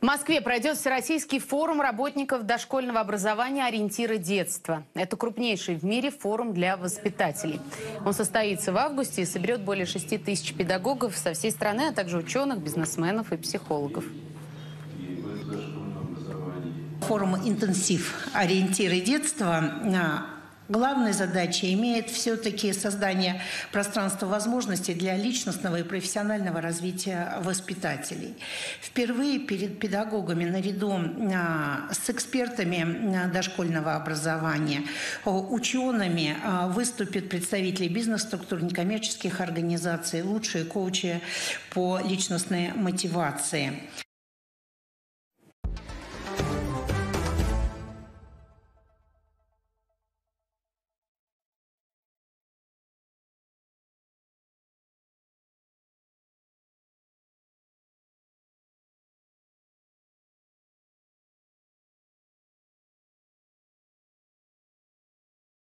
В Москве пройдет Всероссийский форум работников дошкольного образования «Ориентиры детства». Это крупнейший в мире форум для воспитателей. Он состоится в августе и соберет более 6 тысяч педагогов со всей страны, а также ученых, бизнесменов и психологов. Форум «Интенсив. Ориентиры детства» главной задачей имеет все-таки создание пространства возможностей для личностного и профессионального развития воспитателей. Впервые перед педагогами наряду с экспертами дошкольного образования, учеными выступят представители бизнес-структур, некоммерческих организаций, лучшие коучи по личностной мотивации.